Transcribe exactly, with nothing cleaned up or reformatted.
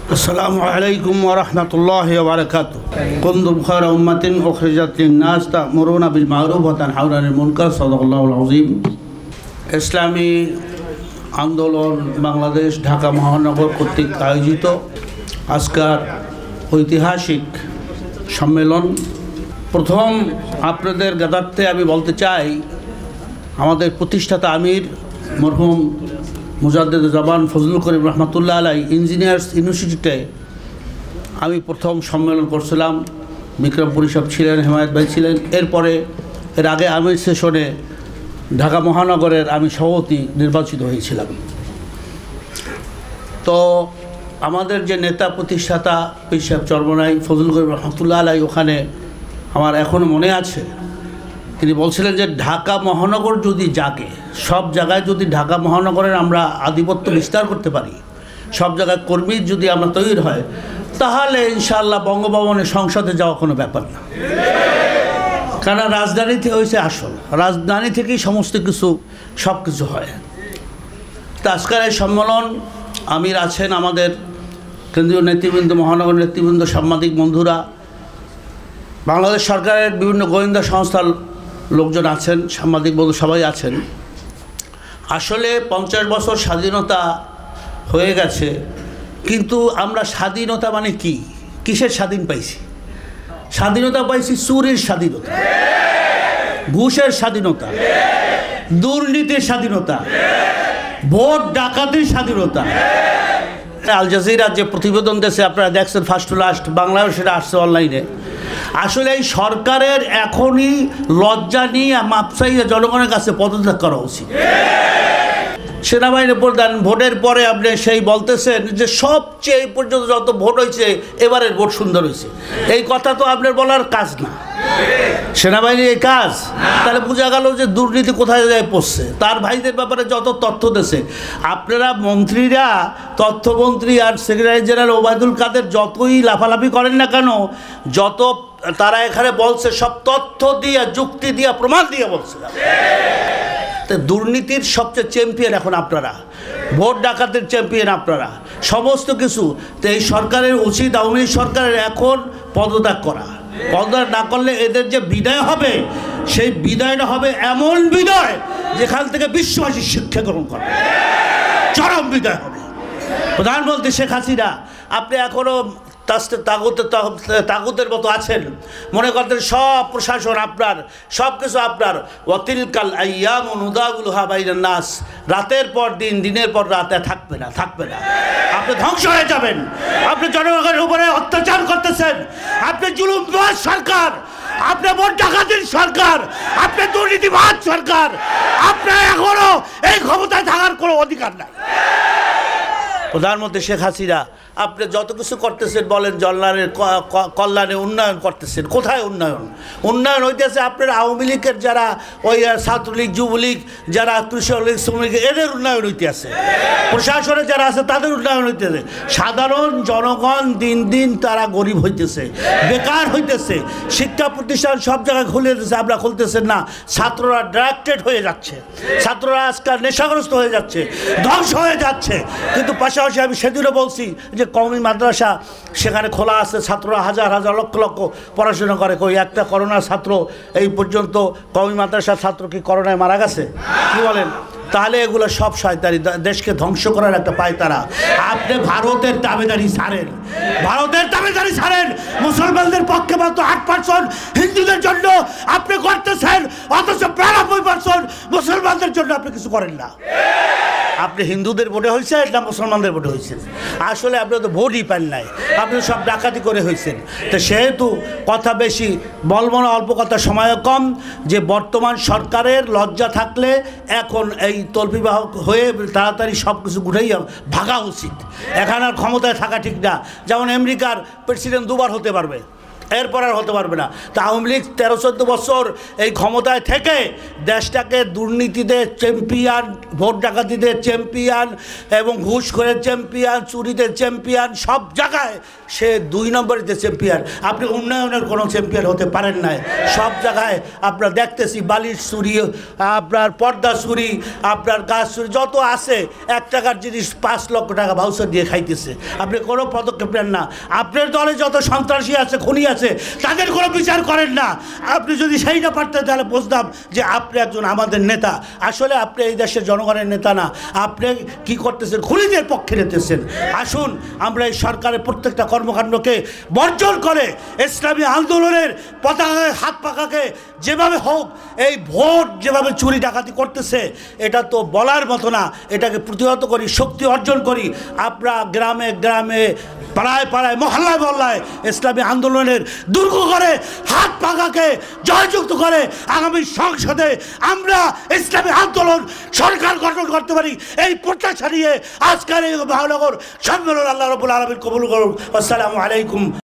আসসালামু আলাইকুম ওয়া রাহমাতুল্লাহি ওয়া বারাকাতুহু। কুনতুম খায়রা উম্মাতিন উখরিজাত লিন-নাস তা'মুরুনা বিল মা'রুফ ওয়া তানহাউনা আনিল মুনকার। সাদাকাল্লাহুল আযীম। ইসলামী আন্দোলন বাংলাদেশ ঢাকা মহানগর কর্তৃক আয়োজিত আজকের ঐতিহাসিক সম্মেলন, প্রথম আপনাদের জ্ঞাতার্থে আমি বলতে চাই, আমাদের প্রতিষ্ঠাতা আমির মরহুম মুজাদ্দেদ জামান ফজলুল করিম রহমতুল্লাহ আলাই ইঞ্জিনিয়ার্স ইউনিভার্সিটিতে আমি প্রথম সম্মেলন করছিলাম। বিক্রম পরিষদ ছিলেন, হেমায়ত ভাই ছিলেন। এরপরে এর আগে আমির সেশনে ঢাকা মহানগরের আমি সভাপতি নির্বাচিত হয়েছিলাম। তো আমাদের যে নেতা প্রতিষ্ঠাতা পীর সাহেব চরমনাই ফজলুল করিম রহমতুল্লাহ আলাই, ওখানে আমার এখনও মনে আছে, তিনি বলছিলেন যে ঢাকা মহানগর যদি জাগে, সব জায়গায় যদি ঢাকা মহানগরের আমরা আধিপত্য বিস্তার করতে পারি, সব জায়গায় কর্মী যদি আমরা তৈরি হয়, তাহলে ইনশাআল্লাহ বঙ্গভবনের সংসদে যাওয়া কোনো ব্যাপার না। কারণ রাজধানীতে হয়েছে আসল, রাজধানী থেকেই সমস্ত কিছু সব কিছু হয়। তো আজকের এই সম্মেলন আমির আছেন, আমাদের কেন্দ্রীয় নেতৃবৃন্দ, মহানগর নেতৃবৃন্দ, সাংবাদিক বন্ধুরা, বাংলাদেশ সরকারের বিভিন্ন গোয়েন্দা সংস্থার লোকজন আছেন, সাংবাদিক বন্ধু সবাই আছেন। আসলে পঞ্চাশ বছর স্বাধীনতা হয়ে গেছে, কিন্তু আমরা স্বাধীনতা মানে কি, কিসের স্বাধীন পাইছি? স্বাধীনতা পাইছি চুরির স্বাধীনতা, ঘুষের স্বাধীনতা, দুর্নীতির স্বাধীনতা, ভোট ডাকাতির স্বাধীনতা। আল জাজিরা যে প্রতিবেদন দেশে আপনারা দেখছেন ফার্স্ট টু লাস্ট, বাংলায় সেটা আসছে অনলাইনে। আসলে এই সরকারের এখনই লজ্জা নিয়ে মাপসাইয়ে জনগণের কাছে পদত্যাগ করা উচিত। সেনাবাহিনীর প্রধান ভোটের পরে আপনি সেই বলতেছেন যে সবচেয়ে এই পর্যন্ত যত ভোট হয়েছে এবারের ভোট সুন্দর হয়েছে, এই কথা তো আপনার বলার কাজ না, সেনাবাহিনীর এই কাজ। তাহলে বোঝা গেল যে দুর্নীতি কোথায় যায় পড়ছে। তার ভাইদের ব্যাপারে যত তথ্য দিয়েছে, আপনারা মন্ত্রীরা, তথ্যমন্ত্রী আর সেক্রেটারি জেনারেল ওবায়দুল কাদের যতই লাফালাফি করেন না কেন, যত তারা এখানে বলছে সব তথ্য দিয়ে, যুক্তি দিয়ে, প্রমাণ দিয়ে বলছে। তো দুর্নীতির সবচেয়ে চ্যাম্পিয়ন এখন আপনারা, ভোট ডাকাতের চ্যাম্পিয়ন আপনারা, সমস্ত কিছু। তো এই সরকারের উচিত, আওয়ামী লীগ সরকারের এখন পদত্যাগ করা। পদত্যাগ না করলে এদের যে বিদায় হবে, সেই বিদায়টা হবে এমন বিদায় যেখান থেকে বিশ্ববাসী শিক্ষা গ্রহণ করবে, চরম বিদায় হবে। প্রধানমন্ত্রী শেখ হাসিনা, আপনি এখনও তাগুতের তাগুতের মতো আছেন, মনে করতেন সব প্রশাসন আপনার, সব কিছু আপনার। ওয়াতিলকাল আইয়ামু নুদাউলুহা বাইনান নাস, রাতের পর দিন, দিনের পর রাতে থাকবে না, থাকবে না। আপনি ধ্বংস হয়ে যাবেন। আপনি জনগণের উপরে অত্যাচার করতেছেন, আপনি জুলুমবাজ সরকার, আপনি ভোট ডাকাতির সরকার, আপনি দুর্নীতিবাজ সরকার, আপনার এখনো এই ক্ষমতায় থাকার কোনো অধিকার নাই। প্রধানমন্ত্রী শেখ হাসিনা, আপনি যত কিছু করতেছেন বলেন জনগণের কল্যাণে উন্নয়ন করতেছেন, কোথায় উন্নয়ন? উন্নয়ন হইতেছে আপনার আওয়ামী লীগের যারা, ওই ছাত্রলীগ, যুবলীগ, যারা কৃষক লীগ, শ্রমিক, এদের উন্নয়ন হইতে আছে। প্রশাসনে যারা আছে তাদের উন্নয়ন হইতেছে। সাধারণ জনগণ দিন দিন তারা গরিব হইতেছে, বেকার হইতেছে। শিক্ষা প্রতিষ্ঠান সব জায়গায় খুলে দিতেছে, আমরা খুলতেছেন না। ছাত্ররা ডাইরেক্টেড হয়ে যাচ্ছে, ছাত্ররা আজকাল নেশাগ্রস্ত হয়ে যাচ্ছে, ধ্বংস হয়ে যাচ্ছে। কিন্তু পাশাপাশি আমি সেদিনও বলছি যে কওমি মাদ্রাসা সেখানে খোলা আছে, ছাত্ররা হাজার হাজার লক্ষ লক্ষ পড়াশোনা করে। কই একটা করোনা ছাত্র এই পর্যন্ত কওমি মাদ্রাসার ছাত্র কি করোনায় মারা গেছে? কি বলেন? তাহলে এগুলো সব শয়তানি, দেশকে ধ্বংস করার একটা পায়তারা। আপনি ভারতের দাবিদারি ছাড়েন, ভারতের দাবিদারি ছাড়েন। মুসলমানদের পক্ষে মাত্র আট পার্সেন্ট হিন্দুদের জন্য আপনি করতেছেন, অথচ বিরানব্বই পার্সেন্ট মুসলমানদের জন্য আপনি কিছু করেন না। আপনি হিন্দুদের ভোটে হয়েছেন না মুসলমানদের ভোটে হয়েছেন? আসলে আপনি তো ভোটই পান নাই, আপনি সব ডাকাতি করে হয়েছেন। তো সেহেতু কথা বেশি বলবো না, অল্প কথা, সময় কম। যে বর্তমান সরকারের লজ্জা থাকলে এখন এই তল্পিবাহ হয়ে তাড়াতাড়ি সব কিছু ঘুরেই ভাগা উচিত। এখানে আর ক্ষমতায় থাকা ঠিক না। যেমন আমেরিকার প্রেসিডেন্ট দুবার হতে পারবে, এরপর আর হতে পারবে না। তা আওয়ামী লীগ তেরো চোদ্দো বছর এই ক্ষমতায় থেকে দেশটাকে দুর্নীতিতে চ্যাম্পিয়ন, ভোট ডাকাতিতে চ্যাম্পিয়ন এবং ঘুষখোরের চ্যাম্পিয়ন, চুরিতে চ্যাম্পিয়ন, সব জায়গায় সে দুই নম্বরেতে চ্যাম্পিয়ন। আপনি উন্নয়নের কোনো চ্যাম্পিয়ন হতে পারেন নাই। সব জায়গায় আপনার দেখতেছি বালিশ চুরি, আপনার পর্দা চুরি, আপনার গাছ চুরি, যত আছে এক টাকার জিনিস পাঁচ লক্ষ টাকা ভাউচার দিয়ে খাইতেছে। আপনি কোনো পদক্ষেপ নেন না। আপনার দলে যত সন্ত্রাসী আছে, খুনি আছে, তাদের কোনো বিচার করেন না। আপনি যদি সেইটা পারতেন তাহলে বুঝতাম যে আপনি একজন আমাদের নেতা। আসলে আপনি এই দেশের জনগণের নেতা না, আপনি কি করতেছেন? খুনিদের পক্ষে নিতেছেন। আসুন আমরা এই সরকারের প্রত্যেকটা কর্মকাণ্ডকে বর্জন করে ইসলামী আন্দোলনের পতাকায় হাত পাকাকে যেভাবে হোক এই ভোট যেভাবে চুরি ডাকাতি করতেছে এটা তো বলার মতো না, এটাকে প্রতিহত করি, শক্তি অর্জন করি। আমরা গ্রামে গ্রামে, পাড়ায় পাড়ায়, মহল্লায় মহল্লায় ইসলামী আন্দোলনের দুর্গ করে হাত পাকাকে জয়যুক্ত করে আগামী সংসদে আমরা ইসলামী আন্দোলন সরকার গঠন করতে পারি। এই প্রত্যাশা নিয়ে আজকের এই মহানগর সম্মেলন আল্লাহ রাব্বুল আলামিন কবুল করুন। আসসালামু আলাইকুম।